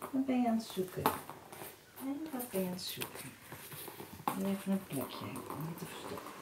Wat ben je aan het zoeken? En wat ben je aan het zoeken? Even een plekje om je te verstoppen.